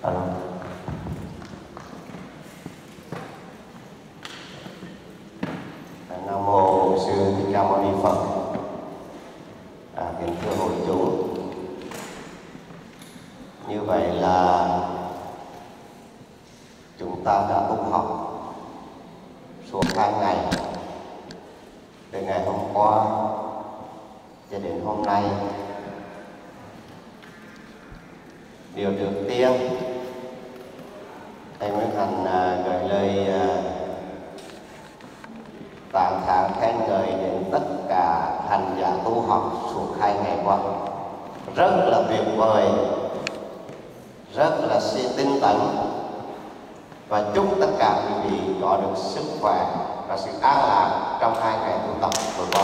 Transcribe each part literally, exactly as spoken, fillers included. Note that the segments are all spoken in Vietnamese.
Alo. Nam mô Bổn Sư Thích Ca Mâu Ni Phật. À, kính thưa hội chúng, như vậy là chúng ta đã tu học suốt hai ngày, từ ngày hôm qua cho đến hôm nay. Điều đầu tiên, thầy Nguyễn Thành uh, gửi lời uh, tán thán khen ngợi đến tất cả hành giả tu học suốt hai ngày qua. Rất là tuyệt vời, rất là tinh tấn, và chúc tất cả quý vị có được sức khỏe và sự an lạc trong hai ngày tu tập vừa qua.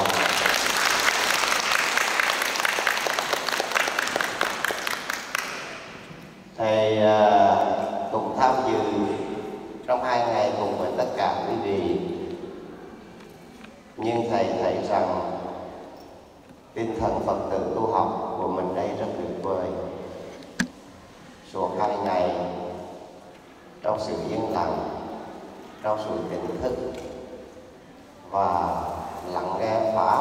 Thầy uh, cũng tham dự trong hai ngày cùng với tất cả quý vị, nhưng thầy thấy rằng tinh thần Phật tử tu học của mình đây rất tuyệt vời. Suốt hai ngày trong sự yên lặng, trong sự tỉnh thức và lắng nghe pháp,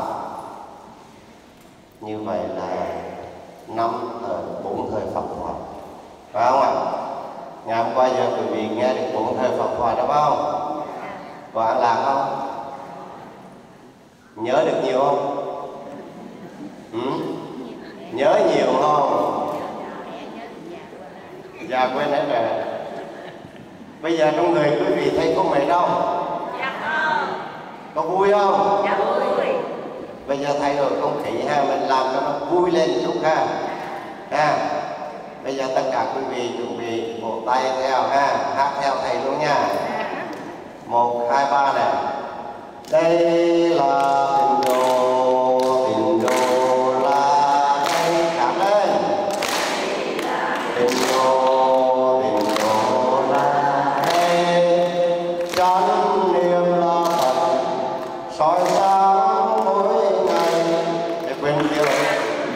như vậy là năm ở bốn thời Phật Pháp, phải không ạ? Ngày hôm qua giờ quý vị nghe được bốn thời Phật Pháp đó phải không? Có an lạc không? Nhớ được nhiều không? Ừ? Nhớ nhiều không? Dạ quên hết rồi. Bây giờ trong người quý vị thấy có mệt không? Dạ không. Có vui không? Dạ vui. Bây giờ thay đổi không khí ha, mình làm cho nó vui lên chút ha. Ha. Bây giờ tất cả quý vị chuẩn bị vỗ tay theo ha, hát theo thầy luôn nha. Một, hai, ba này. Đây là tình đồ, tình đồ là đây, cảm lên. Tình đồ, tình đồ là đây, chánh niệm là Phật, soi sáng mỗi ngày. Để quên tiêu rồi.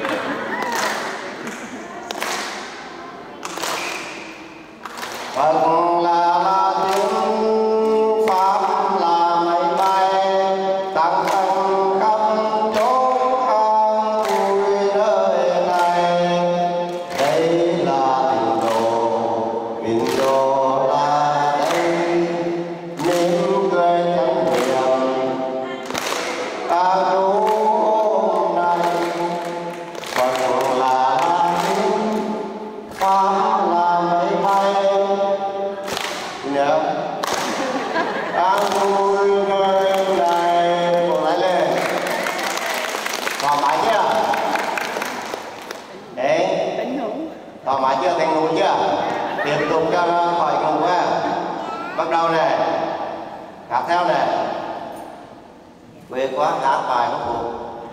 Phật là la tiếng, pháp là mây bay, tăng tăng khắp chốn an vui nơi này. Đây là tình đồ, tình đồ là đây, niềm cười thân hiền ta đủ hôm nay. Phật là la tiếng, pháp là mây bay, nhớ an vui nơi này. Một lại lên, thoải mái chưa? Đấy, thoải mái chưa? Thành ngủ chưa? Tiếp tục cho nó khỏi ngủ ha. Bắt đầu này, hát theo này. Quê quá hát bài nó phụ.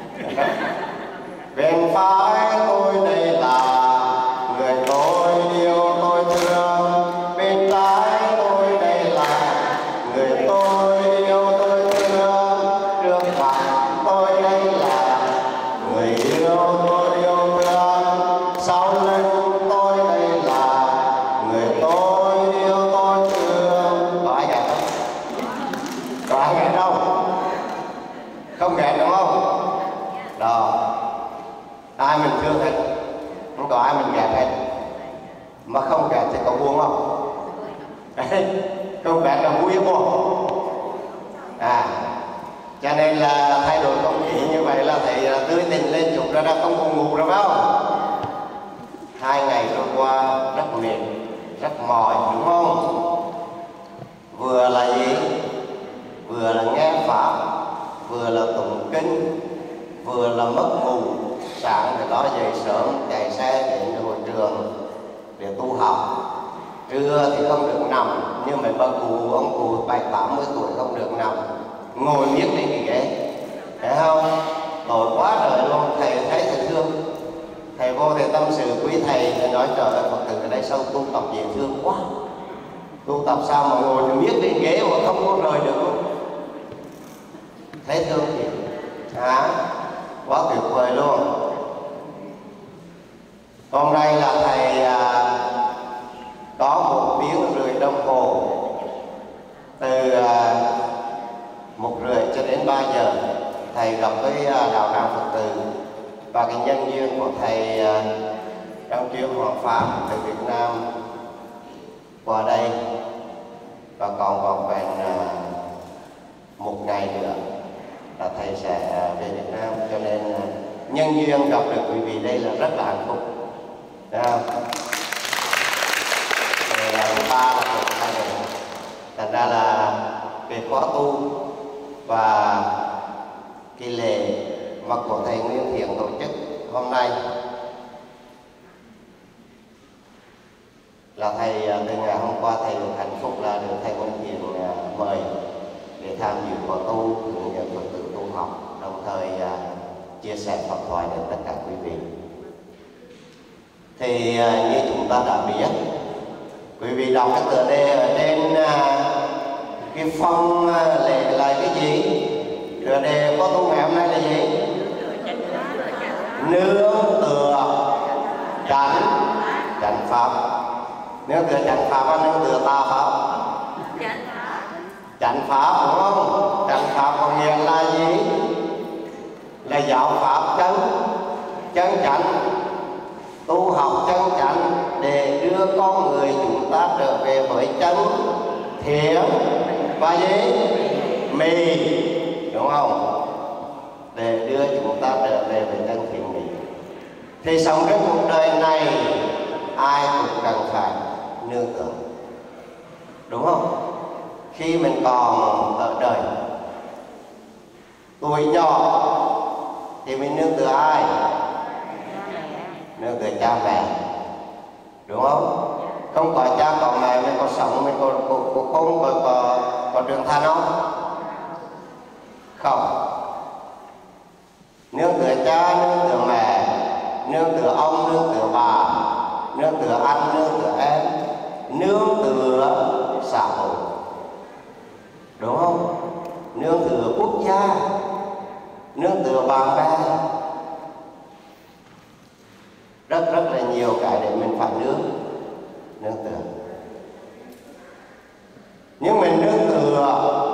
Bên phải tôi đây là người tôi yêu tôi thương, bên trái tôi đây là người tôi yêu tôi thương, trước mặt tôi đây là người yêu tôi yêu thương, sau lưng tôi đây là người tôi yêu tôi thương. Có ai gạt không? Có ai gạt không? Không gạt đúng không? Đó, ai mình thương hết, không có ai mình gạt hết. Mà không gạt thì có buồn không? Không gạt là vui hay buồn? À, cho nên là thay đổi không khí như vậy là thấy tươi tỉnh lên chút ra, đã không buồn ngủ rồi phải không? Hai ngày trôi qua rất mệt, rất mỏi đúng không? Vừa là gì? Vừa là nghe pháp, vừa là tụng kinh, vừa là mất ngủ. Sáng thì đó dậy sớm chạy xe đến hội trường để tu học. Trưa thì không được nằm, nhưng mà bà cụ, ông cụ bảy tám mươi tuổi không được nằm, ngồi miết lên cái ghế, thấy không? Tội quá trời luôn. Thầy thấy thầy thương, thầy vô thầy tâm sự quý thầy, thầy nói trời ơi Phật tử ở đây sao tu tập dễ thương quá, tu tập sao mà ngồi miết lên ghế mà không có rời được luôn. Thấy thương thì à, quá tuyệt vời luôn. Hôm nay là thầy à, có đến ba giờ thầy gặp với đạo tràng Phật tử, và cái nhân duyên của thầy trong chuyến Hoàng Pháp từ Việt Nam qua đây, và còn còn khoảng một ngày nữa là thầy sẽ về Việt Nam, cho nên nhân duyên gặp được quý vị đây là rất là hạnh phúc. Được không? Ba là một hai ngày. Thành ra là về khóa tu và cái lễ vật của thầy Nguyên Thiện tổ chức hôm nay là thầy từ ngày hôm qua thầy được hạnh phúc là được thầy Nguyên Thiện mời để tham dự khóa tu, hướng dẫn Phật tử tu học, đồng thời chia sẻ Pháp thoại đến tất cả quý vị. Thì như chúng ta đã biết, quý vị đọc cái tựa đề ở trên cái phong lễ là cái gì? Tựa đề có tu ngày hôm nay là gì? Nương tựa chánh chánh pháp. Nương tựa chánh pháp hay nương tựa tà pháp? Chánh pháp, đúng không? Chánh pháp có nghĩa là gì? Là giáo pháp chân chân chánh, tu học chân chánh để đưa con người chúng ta trở về với chân thiện và gì? Mì, đúng không? Để đưa chúng ta trở về với chân thiện mì. Thì sống cái cuộc đời này ai cũng cần phải nương tựa, đúng không? Khi mình còn ở đời tuổi nhỏ thì mình nương tựa ai? Nương tựa cha mẹ, đúng không? Không có cha có mẹ mình có sống, mình có có có không có có, có trưởng thành không? Không. Nương tựa cha, nương tựa mẹ, nương tựa ông, nương tựa bà, nương tựa anh, nương tựa em, nương tựa xã hội, đúng không? Nương tựa quốc gia, nương tựa bạn bè, rất rất là nhiều cái để mình phải nương nương tựa. Nhưng mình nương tựa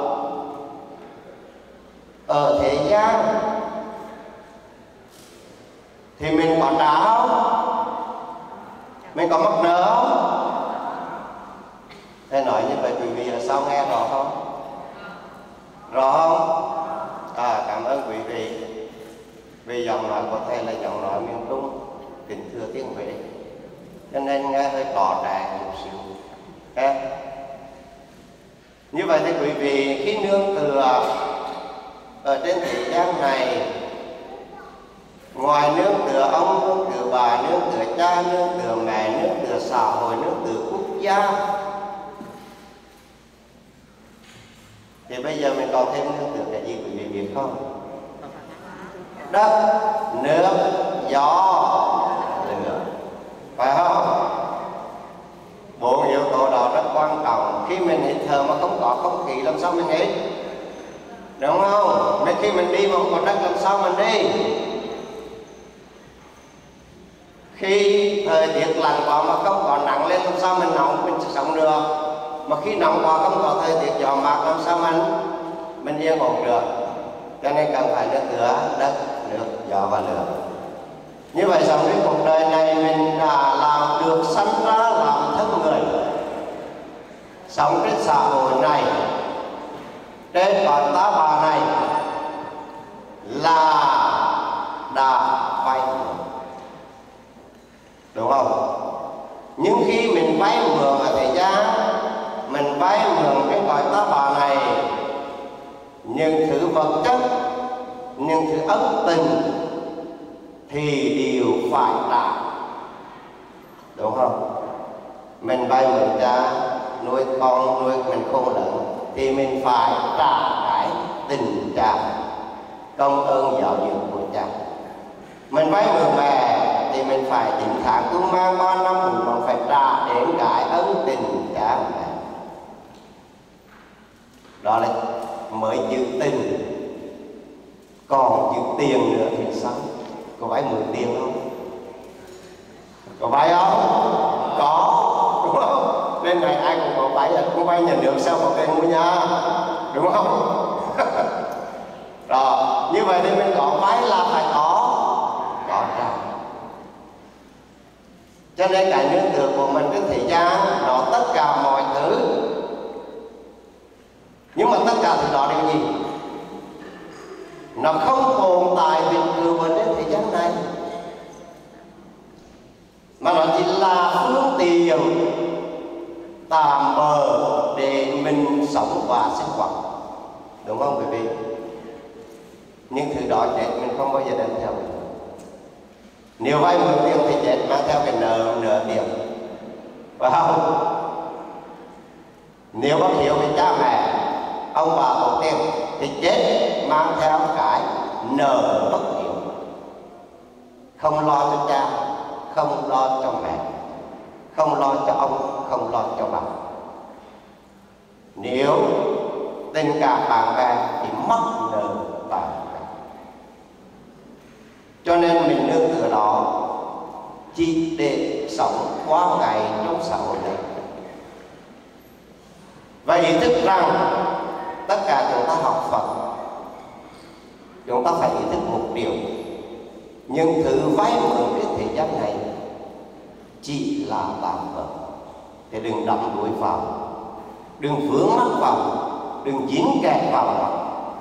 ở thế gian thì mình có trả không? Mình có mắc nợ không? Thầy nói như vậy quý vị là sao nghe rõ không? Rõ không? À, cảm ơn quý vị. Vì giọng nói của thầy là giọng nói miền Trung, kính thưa tiếng Huế, cho nên nghe hơi cỏ trẻ một xíu. Okay. Như vậy thì quý vị khi nương tựa ở trên thế gian này, ngoài nương tựa ông, nương tựa bà, nương tựa cha, nương tựa mẹ, nương tựa xã hội, nương tựa quốc gia, thì bây giờ mình còn thêm nương tựa cái gì quý vị biết không? Đất, nước, gió, lửa, phải không? Bốn yếu tố đó rất quan trọng. Khi mình hít thở mà không có không khí làm sao mình hít, đúng không? Mấy khi mình đi mà không có đất làm sao mình đi? Khi thời tiết lạnh quá mà không có nắng lên làm sao mình nóng, mình sẽ sống được. Mà khi nóng quá không có thời tiết gió mát làm sao mình mình yên ổn được. Cho nên cần phải nương tựa đất, nước, gió và lửa. Như vậy sống đến cuộc đời này mình đã làm được sanh ra làm thân người, sống trên xã hội này, trên cõi ta bà này là đã vay mượn, đúng không? Nhưng khi mình vay mượn ở thế gian, mình vay mượn cái cõi ta bà này, những thứ vật chất, những thứ ân tình thì đều phải trả, đúng không? Mình vay mượn cha nuôi con, nuôi mình khôn lớn thì mình phải trả cái tình cha, công ơn giáo dục của cha. Mình vay mượn mẹ thì mình phải chín tháng cứ mang ba năm mình phải trả đến cái ân tình cha mẹ. Đó là mới giữ tình, còn giữ tiền nữa thì sao? Có vay mượn tiền không? Có vay không? Có, đúng không? Nên này ai cũng có vay, là cũng vay nhà nước sao có tiền mua nhà, đúng không? Như vậy thì mình có vai là phải có có trả. Cho nên cái nương tựa của mình trên thế gian nó tất cả mọi thứ, nhưng mà tất cả thứ đó đều gì? Nó không tồn tại vĩnh cửu ở trên thế gian này, mà nó chỉ là phương tiện tạm bợ để mình sống và sinh hoạt, đúng không quý vị? Nhưng thứ đó chết mình không bao giờ đem theo mình. Nếu vay mượn tiền thì chết mang theo cái nợ nợ tiền, phải không? Nếu bất hiếu với cha mẹ, ông bà tổ tiên thì chết mang theo cái nợ bất hiếu, không lo cho cha, không lo cho mẹ, không lo cho ông, không lo cho bà. Nếu tình cảm bạn bè thì mất nợ bạn bè. Cho nên mình nương tựa đó chỉ để sống qua ngày trong xã hội này, và ý thức rằng tất cả chúng ta học Phật, chúng ta phải ý thức một điều: những thứ vay mượn trên thế gian này chỉ là tạm bợ, thì đừng đắm đuối vào, đừng vướng mắc vào, đừng dính kẹt vào nó.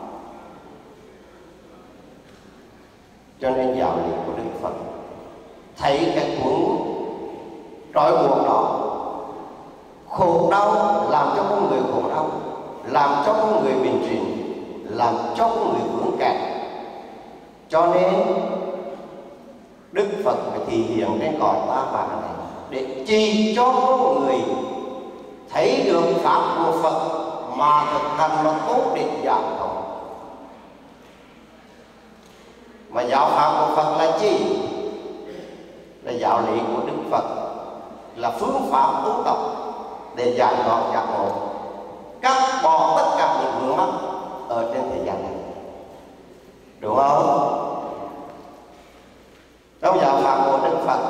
Cho nên giáo lý của Đức Phật thấy cái cuốn trói buộc đó, khổ đau làm cho con người khổ đau, làm cho con người bình trình, làm cho con người vướng kẹt. Cho nên Đức Phật phải thể hiện trên cõi ta bà này để chỉ cho con người thấy được pháp của Phật mà thực hành nó tốt để giải thoát. Mà giáo pháp của Phật là chi? Là giáo lý của Đức Phật, là phương pháp tu tập để giải thoát giác ngộ, cắt bỏ tất cả những vướng mắc ở trên thế gian này, đúng không? Trong giáo pháp của Đức Phật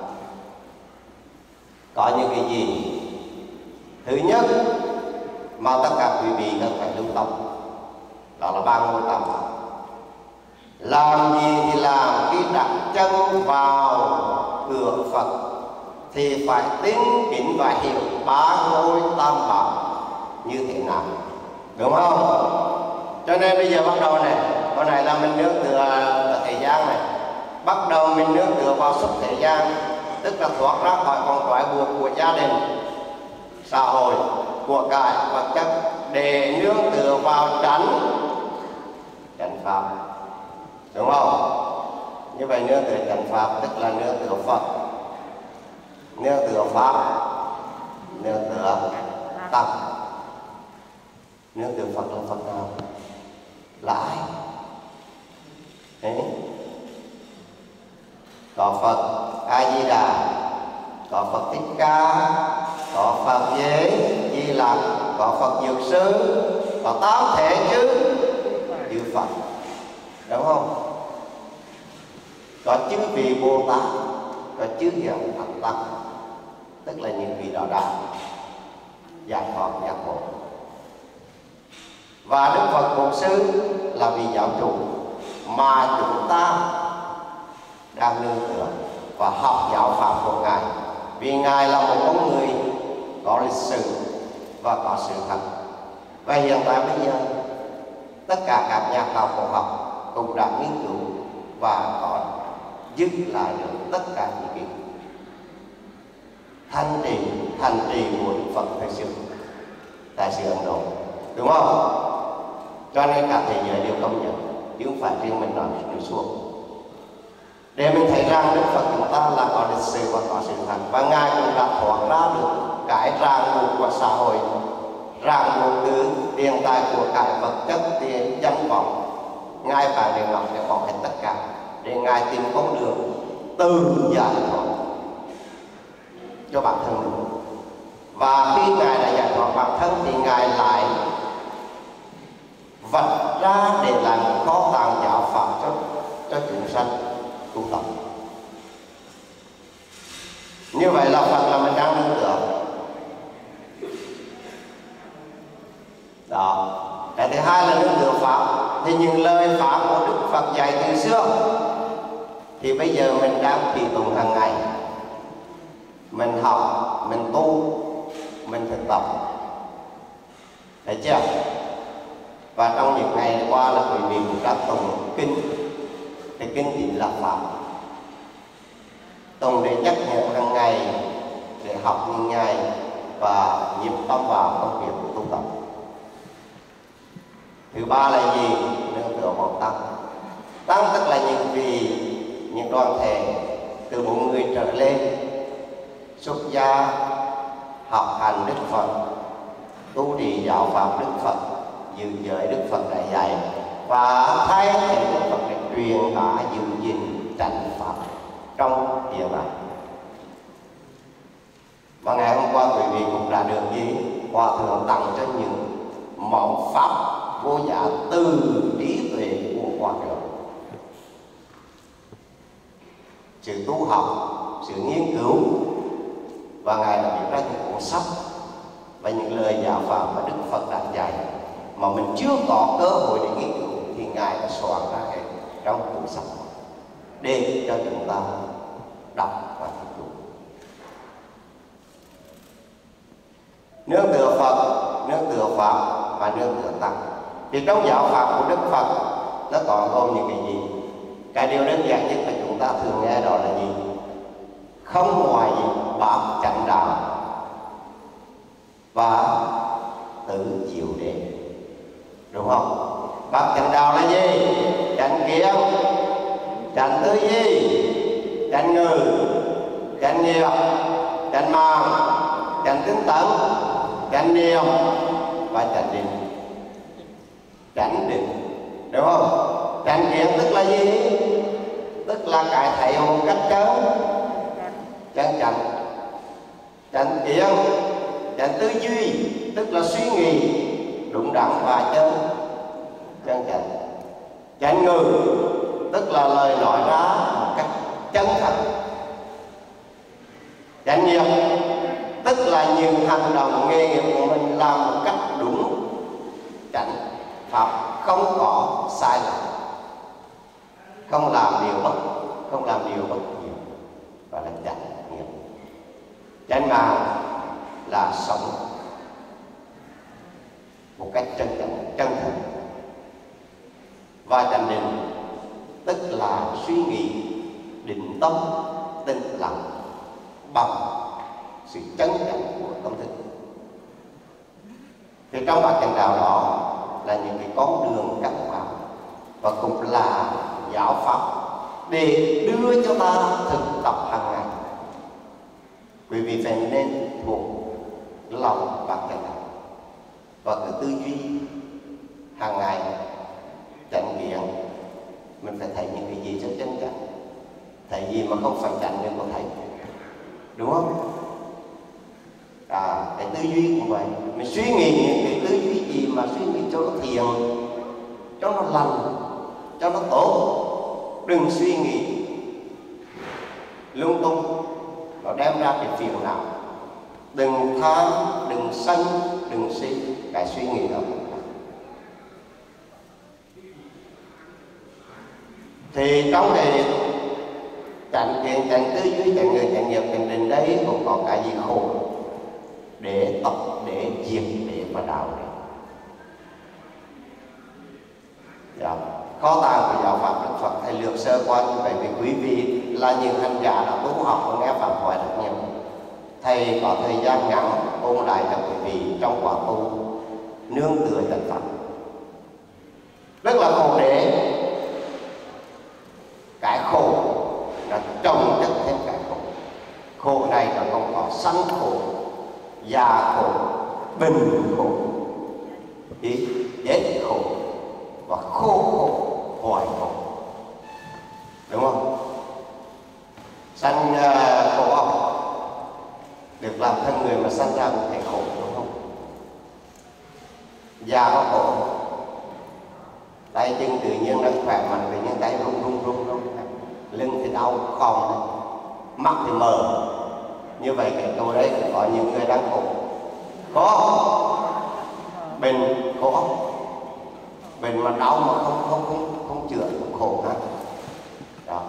có những cái gì? Thứ nhất mà tất cả quý vị cần phải lưu tâm, đó là ba ngôi tam bảo. Làm gì thì làm, khi đặt chân vào cửa Phật thì phải tin kính và hiểu ba ngôi tam bảo như thế nào, đúng không? Cho nên bây giờ bắt đầu này, con này là mình nương tựa ở thế gian này, bắt đầu mình nương tựa vào xuất thế gian, tức là thoát ra khỏi vòng trói buộc của gia đình, xã hội, của cải vật chất, để nương tựa vào chánh chánh pháp, đúng không? Như vậy nương tựa chánh pháp tức là nương tựa Phật, nương tựa pháp, nương tựa tăng. Nương tựa Phật là Phật nào? Là ai? Đấy. Có Phật A Di Đà, có Phật Thích Ca, có Phật Giới Di Lặc, có Phật Dược Sư, có tám thể chứ chư Phật, đúng không? Có chư vị Bồ Tát, có chư Hiền Thánh Tăng, tức là những vị đó đã giải thoát giác ngộ. Và Đức Phật Bổn Sư là vị giáo chủ mà chúng ta đang nương tựa và học giáo pháp của Ngài, vì Ngài là một con người có lịch sử và có sự thật. Và hiện tại bây giờ tất cả các nhà khảo cổ học cũng đã nghiên cứu và có dứt lại được tất cả những cái thanh trì thành trì của Đức Phật thời xưa tại xứ Ấn Độ, đúng không? Cho nên cả thế giới đều công nhận, chứ không phải riêng mình nói nói xuống. Để mình thấy rằng Đức Phật chúng ta là có lịch sử và có sự thật, và Ngài cũng đã thoát ra được cái ràng buộc của xã hội, ràng buộc từ tiền tài của cải vật chất, tiền danh vọng. Ngài phải để ngọc để bỏ hết tất cả để Ngài tìm con đường từ giải thoát cho bản thân mình. Và khi Ngài đã giải thoát bản thân thì Ngài lại vạch ra để làm kho tàng giáo pháp cho cho chúng sanh tu tập. Như vậy là Phật là mình đang nương tựa. Đó. Cái thứ hai là nương tựa pháp. thì những lời pháp của Đức Phật dạy từ xưa thì bây giờ mình đang tùy tùng hàng ngày. Mình học, mình tu, mình thực tập. Thấy chưa? Và trong những ngày qua là quý vị cũng đã tụng kinh. Cái kinh chính là pháp. Tụng để nhắc nhở hàng ngày, để học những ngày và nhịp tâm vào công việc của tu tập. Thứ ba là gì? Nương tựa vào tăng. Tăng tức là những vị, những đoàn thể từ bốn người trở lên, xuất gia, học hành Đức Phật, tu trì giáo pháp Đức Phật, giữ giới Đức Phật đã dạy, và thay thế Đức Phật để truyền bá giữ gìn chánh pháp trong hiện đại. Và ngày hôm qua quý vị cũng đã được gì? Hòa thượng tặng cho những món pháp vô giá từ trí tuệ của Hòa thượng. Sự tu học, sự nghiên cứu, và ngài đã viết ra những cuốn sách và những lời giáo pháp mà Đức Phật đã dạy mà mình chưa có cơ hội để nghiên cứu thì ngài đã soạn ra hết trong cuốn sách để cho chúng ta đọc và thực dụng. Nương tựa Phật, nương tựa pháp và nương tựa tăng. Thì trong giáo pháp của Đức Phật nó còn gồm những cái gì? Cái điều đơn giản nhất mà chúng ta thường nghe đó là gì? Không ngoài bát chánh đạo và tự diệu đế, đúng không? Bát chánh đạo là gì? Chánh kiến, chánh tư duy, chánh ngữ, chánh nghiệp, chánh mạng, chánh tinh tấn, chánh niệm và chánh định. Chánh định, đúng không? Chánh kiến tức là gì? Tức là cái thấy một cách chân chân chánh. Chánh kiến, chánh tư duy tức là suy nghĩ đúng đắn và chân chân chánh. Chánh ngữ tức là lời nói ra một cách chân thật. Chánh nghiệp tức là những hành động nghề nghiệp của mình làm một cách đúng chánh pháp, không có sai lầm, không làm điều bất không làm điều bất hiếu, và là chánh nghiệp. Chánh mạng là sống một cách chân chánh, chân thật. Và chánh định tức là suy nghĩ định tâm, tĩnh lặng bằng sự chân chánh của tâm thức. Thì trong bát chánh đạo đó là những cái con đường căn bản và cũng là giáo pháp để đưa cho ta thực tập hàng ngày. Quý vị phải nên thuộc lòng bát chánh đạo và cứ tư duy hàng ngày chánh kiến. Mình phải thấy những cái gì cho chân chánh, thấy gì mà không phải chánh nên có thấy, đúng không? À, cái tư duy cũng vậy, mình suy nghĩ những cái tư duy gì mà suy nghĩ cho nó thiện, cho nó lành, cho nó tốt. Đừng suy nghĩ lung tung, nó đem ra cái phiền não. Đừng tham, đừng sân, đừng si, cái suy nghĩ đó. Thì trong cái chánh kiến, chánh tư duy, chánh ngữ, chánh nghiệp, chánh định đấy cũng có cái gì khổ để tập, để diệt, để và đạo để. Dạ. Kho tàng của giáo pháp Đức Phật thầy lược sơ qua như vậy vì quý vị là những hành giả đã tu học và nghe pháp thoại rất nhiều. Thầy có thời gian ngắn ôn lại cho quý vị trong quả tu nương tựa chánh pháp. Rất là khổ đế. Cái khổ là trồng chất thêm cái khổ. Khổ này là còn có sanh khổ, già khổ, bệnh khổ, thì chết khổ và khổ khổ, hoài khổ, đúng không? Sanh uh, khổ học được làm thân người mà sanh ra cũng thấy khổ, đúng không? Già có khổ, tay chân tự nhiên đang khỏe mạnh, tự nhiên tay run run run run, lưng thì đau khom, mắt thì mờ. Như vậy cái câu đấy cũng có những người đang khổ. Có bệnh khổ, Bệnh mà đau mà không không không không chữa cũng khổ lắm. Đó.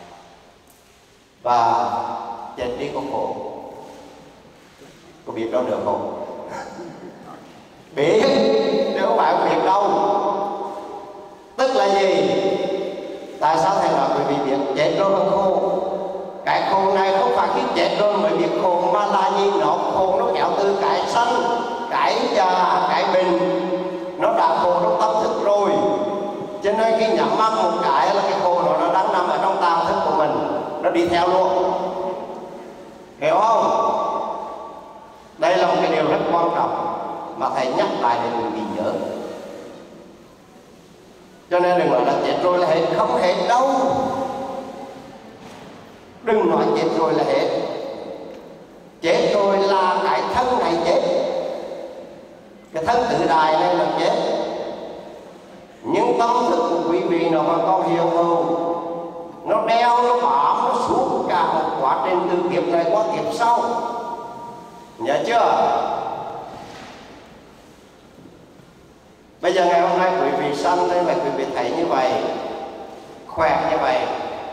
Và chết đi có khổ. Có biết đâu được không? Biết, nếu không phải biết đâu. Tức là gì? Tại sao thầy nói bởi vì biết chết rồi mà khổ? Cái khổ này không phải khi chết rồi mới biết khổ, mà là gì? Nó khổ nó kéo từ cái sanh, cái già, cái bệnh. Nó đã khổ trong tâm thức rồi. Cho nên khi nhắm mắt một cái là cái khổ nó, nó đang nằm ở trong tàng thức của mình, nó đi theo luôn. Hiểu không? Đây là một cái điều rất quan trọng mà thầy nhắc lại để mình bị nhớ. Cho nên đừng nói là chết rồi là hết, không hết đâu. Đừng nói chết rồi là hết. Chết rồi là cái thân này chết, cái thân tự đại này là chết. Nhưng tâm thức của quý vị nó còn có hiền hậu, nó đeo, nó bám, nó suốt cả một quá trình từ kiếp này qua kiếp sau. Nhớ chưa? Bây giờ ngày hôm nay quý vị sanh đây là quý vị thấy như vậy, khỏe như vậy.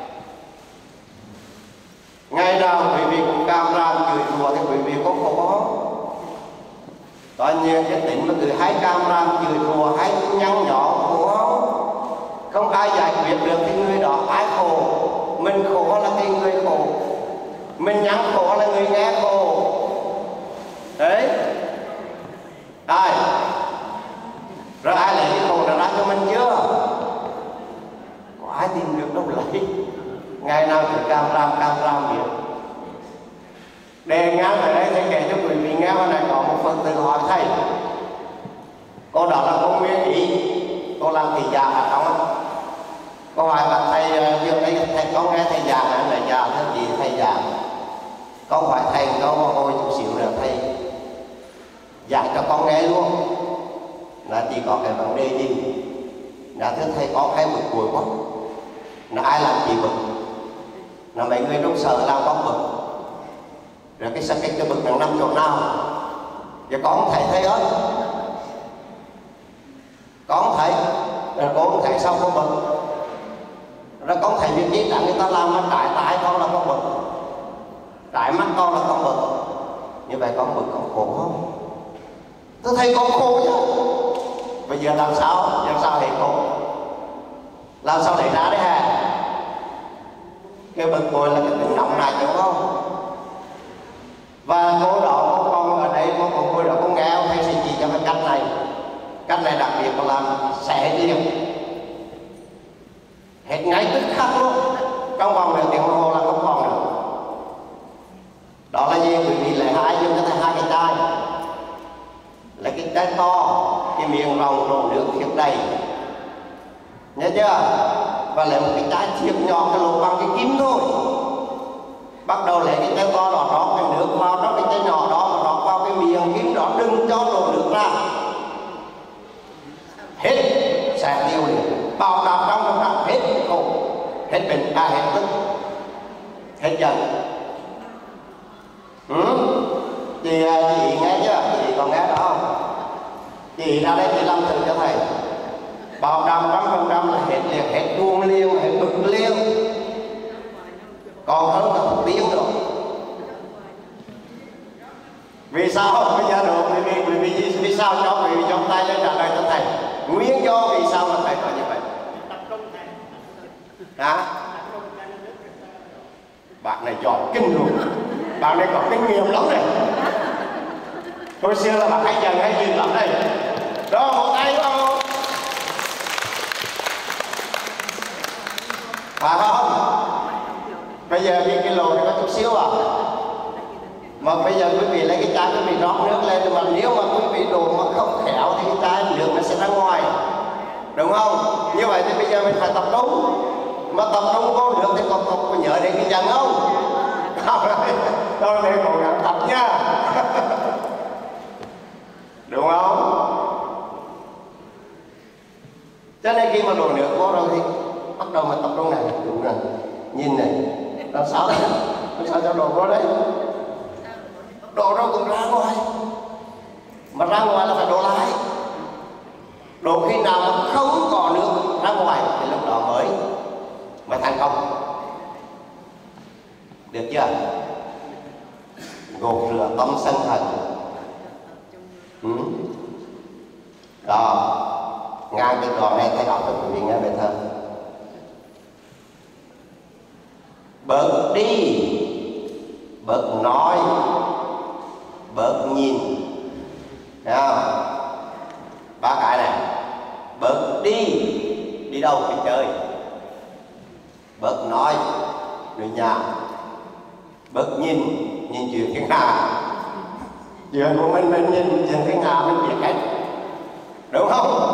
Ngày nào quý vị cũng cam ram chửi rủa thì quý vị có khổ không? Tất nhiên cái tính mà từ hai cam ram chửi rủa, hai nhăn nhỏ khổ không? Không ai giải quyết được thì người đó ai khổ. Mình khổ là cái người khổ, mình nhăn khổ là người nghe khổ. Đấy. Ai? Rồi ai lấy cái khổ đó ra cho mình chưa? Có ai tìm được đâu lấy. Ngày nào thì cam ram cam ram việc. Đề ngang ở đây thầy kể cho quý vị nghe, này có một phần tự hỏi thầy. Cô đó là cô Nguyên Ý, cô làm thị giảng ở trong á. Cô hỏi bạn thầy vừa đây thầy có nghe thầy giảng là này già thế gì thầy giảng. Con hỏi thầy câu hồi chút xíu nữa thầy giảng cho con nghe luôn. Là chỉ có cái vấn đề gì? Là thưa thầy có hay bực bội quá. Là ai làm gì bực? Là mấy người trong sở làm con bực. Rồi cái cái cái bực nó nằm chỗ nào? Và con không thấy thầy ơi. Con không thấy. Rồi con không thấy sao con bực? Rồi con thấy việc gì chẳng người ta làm mà trải tay con là con bực, trải mắt con là con bực. Như vậy con bực con khổ không? Tôi thấy con khổ chứ. Bây giờ làm sao? Làm sao để khổ? Làm sao để ra đấy hả? Cái bực bội là cái tính nóng này đúng không? Và cô đó cô con ở đây cô con cô đó con nghe thầy sẽ chỉ cho cái cách này. Cách này đặc biệt là làm sẽ liền, hết ngay tức khắc luôn, trong vòng nửa tiếng đồng hồ là không còn nữa. Đó là gì? Quý vị lấy hai dùng cho thầy hai cái chai, lấy cái chai to, cái miệng rồng đổ nước thiệt đầy, nhớ chưa? Và lấy một cái chai thiệt nhỏ, cái lỗ bằng cái kim thôi. Bắt đầu lấy cái chai to đó rót cái nước vào trong cái chai nhỏ đó, và rót vào cái miệng kim đó, đừng cho đổ nước ra. Hết sẽ tiêu liền, bảo đảm trong trong trong hết khổ, hết bệnh, à hết tức, hết giận. Ừ? Chị, chị nghe chưa? Chị còn nghe đó không? Chị ra đây chị làm thử cho thầy. Bảo đảm trăm phần trăm là hết liền, hết buông liền, hết bực liền. Còn hơn là một tiếng nữa. Vì sao? Bây giờ được, vì, vì, vì, vì, vì sao cho vì trong tay lên trả lời cho thầy. Nguyên do vì sao mà thầy nói như vậy? Hả? Bạn này giỏi kinh luôn. Bạn này có kinh nghiệm lắm này. Hồi xưa là bạn hay dần hay gì lắm đây. Đó, một tay không? Phải không? Bây giờ đi cái lồ thì có chút xíu à. Mà bây giờ quý vị lấy cái chai quý vị rót nước lên, mà nếu mà quý vị đổ mà không khéo thì cái chai nước nó sẽ ra ngoài, đúng không? Như vậy thì bây giờ mình phải tập trung, mà tập trung vô nước thì còn có nhớ đến cái giận không? Đâu đây còn gắng tập nha. Đúng không? Cho nên khi mà đổ nước vô rồi thì bắt đầu mà tập trung này, đúng rồi, nhìn này, làm sao đấy, làm sao cho đổ vô đấy, đổ ra cũng ra ngoài, mà ra ngoài là phải đổ lại. Độ khi nào mà không có nước ra ngoài thì lúc đó mới mới thành công. Được chưa? Gột rửa tâm sân hận. Ừ. Đó, ngang từ đó này thầy đọc cho quý vị nghe bài thơ. Bớt đi, bớt nói, bớt nhìn. Thấy không? Ba cái này. Bớt đi, đi đâu? Đi chơi. Bớt nói, người nhà. Bớt nhìn, nhìn chuyện thiên hạ. Chuyện của mình mình nhìn chuyện thiên hạ mình biết hết. Đúng không?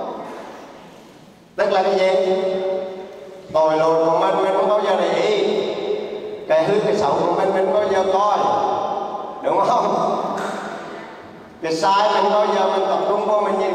Tức là cái gì? Tội lỗi của mình mình không bao giờ để ý. Cái hư cái xấu của mình mình không bao giờ coi. Đúng không? Cái sai mình bao giờ mình tập trung vô mình nhìn.